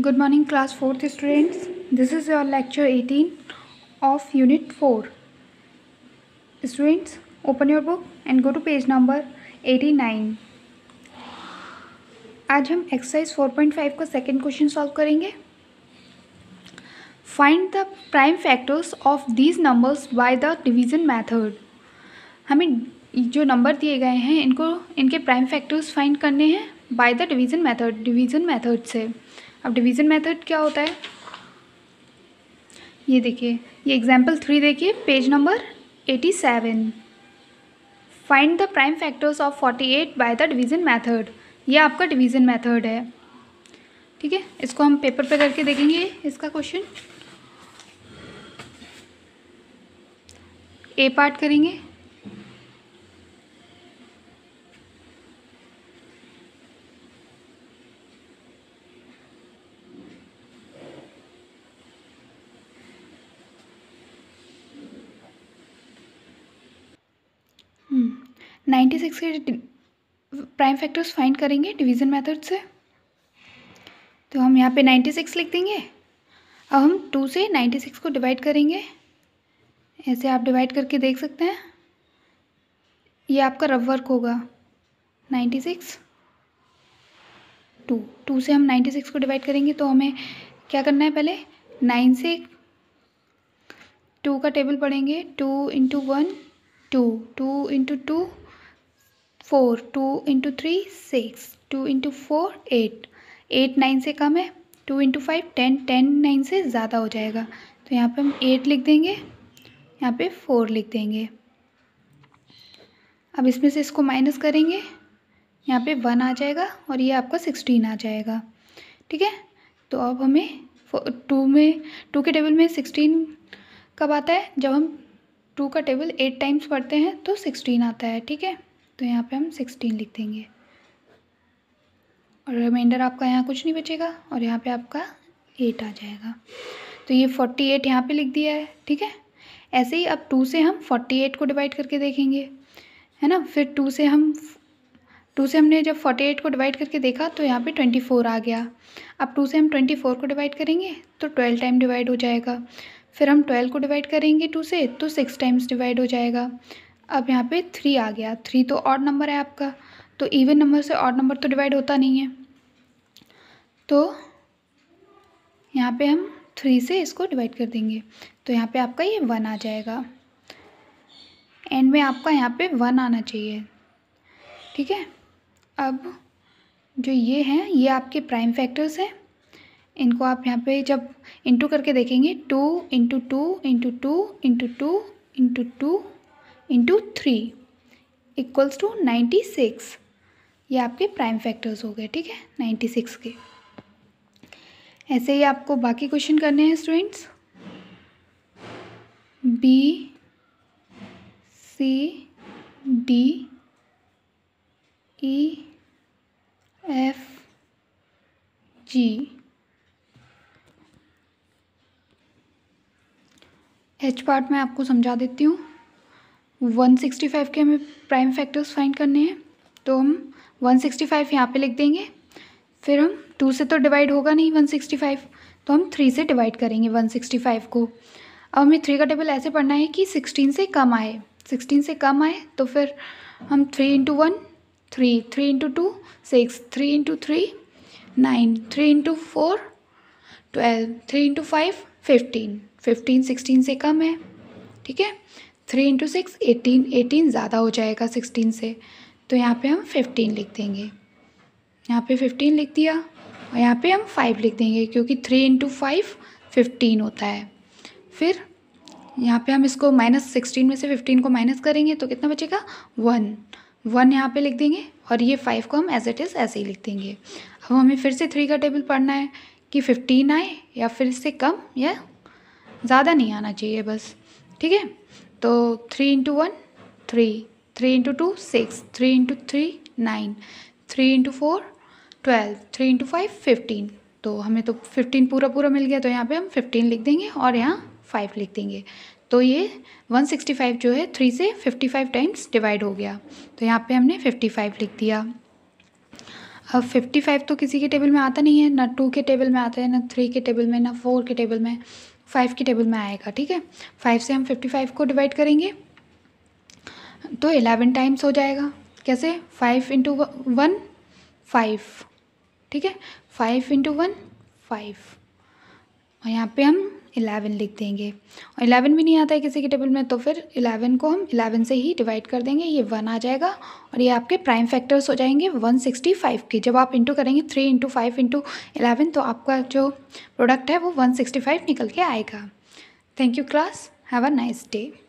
Good morning, class 4th students. This is your lecture 18 of unit 4. Students, open your book and go to page number 89. आज हम exercise 4.5 का second question solve करेंगे. Find the prime factors of these numbers by the division method. हमें जो number दिए गए हैं इनके प्राइम फैक्टर्स फाइंड करने हैं बाय द डिवीज़न मेथड से. अब डिवीज़न मेथड क्या होता है ये देखिए, ये एग्जाम्पल 3 देखिए, page number 87. Find the prime factors of 48 by the division method. ये आपका डिवीज़न मेथड है. ठीक है, इसको हम पेपर पे करके देखेंगे. इसका क्वेश्चन ए पार्ट करेंगे. हम्म 96 के प्राइम फैक्टर्स फाइंड करेंगे डिवीज़न मेथड से. तो हम यहाँ पे 96 लिख देंगे. अब हम 2 से 96 को डिवाइड करेंगे. ऐसे आप डिवाइड करके देख सकते हैं. ये आपका रफ वर्क होगा. 96 2 से हम 96 को डिवाइड करेंगे. तो हमें क्या करना है, पहले 9 से 2 का टेबल पढ़ेंगे. 2 इंटू 1 2, 2 इंटू 2 4, 2 इंटू 3 6, 2 इंटू 4 8, 8 9 से कम है. 2 इंटू 5 10, 10 9 से ज़्यादा हो जाएगा. तो यहाँ पे हम 8 लिख देंगे, यहाँ पे 4 लिख देंगे. अब इसमें से इसको माइनस करेंगे, यहाँ पे 1 आ जाएगा और ये आपका 16 आ जाएगा. ठीक है, तो अब हमें 2 के टेबल में 16 कब आता है, जब हम 2 का टेबल 8 टाइम्स पढ़ते हैं तो 16 आता है. ठीक है, तो यहाँ पे हम 16 लिख देंगे और रिमाइंडर आपका यहाँ कुछ नहीं बचेगा और यहाँ पे आपका 8 आ जाएगा. तो ये 48 यहाँ पे लिख दिया है. ठीक है, ऐसे ही अब 2 से हम 48 को डिवाइड करके देखेंगे, है ना. फिर 2 से हमने जब 48 को डिवाइड करके देखा तो यहाँ पे 24 आ गया. अब 2 से हम 24 को डिवाइड करेंगे तो 12 टाइम डिवाइड हो जाएगा. फिर हम 12 को डिवाइड करेंगे 2 से तो 6 टाइम्स डिवाइड हो जाएगा. अब यहाँ पे 3 आ गया. 3 तो ऑड नंबर है आपका, तो इवन नंबर से ऑड नंबर तो डिवाइड होता नहीं है. तो यहाँ पे हम 3 से इसको डिवाइड कर देंगे. तो यहाँ पे आपका ये 1 आ जाएगा. एंड में आपका यहाँ पे 1 आना चाहिए. ठीक है, अब जो ये हैं ये आपके प्राइम फैक्टर्स हैं. इनको आप यहाँ पे जब इंटू करके देखेंगे 2 into 2 into 2 into 2 into 2 into 3 equals to 96. ये आपके प्राइम फैक्टर्स हो गए. ठीक है, 96 के. ऐसे ही आपको बाकी क्वेश्चन करने हैं students. B C D E F G. H part में आपको समझा देती हूँ. 165 के हमें प्राइम फैक्टर्स फाइंड करने हैं. तो हम 165 यहाँ पे लिख देंगे. फिर हम 2 से तो डिवाइड होगा नहीं 165, तो हम 3 से डिवाइड करेंगे 165 को. अब हमें 3 का टेबल ऐसे पढ़ना है कि 16 से कम आए. 16 से कम आए तो फिर हम 3 into 1 3, 3 into 2 6, 3 into 3 9, 3 into 4 12, 3 into 5 15, 15 16 से कम है. ठीक है, 3 इंटू 6 18, 18 ज़्यादा हो जाएगा 16 से. तो यहाँ पे हम 15 लिख देंगे. यहाँ पे 15 लिख दिया और यहाँ पे हम 5 लिख देंगे क्योंकि 3 इंटू 5 15 होता है. फिर यहाँ पे हम इसको -16 में से 15 को माइनस करेंगे तो कितना बचेगा 1 यहाँ पे लिख देंगे और ये 5 को हम एज इट इज़ ऐसे ही लिख देंगे. अब हमें फिर से 3 का टेबल पढ़ना है कि 15 आए या फिर इससे कम या ज़्यादा नहीं आना चाहिए बस. ठीक है, तो 3 into 1 3, 3 into 2 6, 3 into 3 9, 3 into 4 12, 3 into 5 15. तो हमें तो 15 पूरा मिल गया. तो यहाँ पे हम 15 लिख देंगे और यहाँ 5 लिख देंगे. तो ये 165 जो है 3 से 55 टाइम्स डिवाइड हो गया. तो यहाँ पे हमने 55 लिख दिया. अब 55 तो किसी के टेबल में आता नहीं है, ना 2 के टेबल में आता है, ना 3 के टेबल में, ना 4 के टेबल में, 5 के टेबल में आएगा। ठीक है, 5 से हम 55 को डिवाइड करेंगे तो 11 टाइम्स हो जाएगा। कैसे? 5 इंटू 1 5, ठीक है, 5 इंटू 1 5, और यहाँ पे हम 11 लिख देंगे। और 11 भी नहीं आता है किसी के टेबल में, तो फिर 11 को हम 11 से ही डिवाइड कर देंगे, ये 1 आ जाएगा। और ये आपके प्राइम फैक्टर्स हो जाएंगे 165 के। जब आप इंटू करेंगे 3 इंटू 5 इंटू 11, तो आपका जो प्रोडक्ट है वो 165 निकल के आएगा। Thank you class, have a nice day.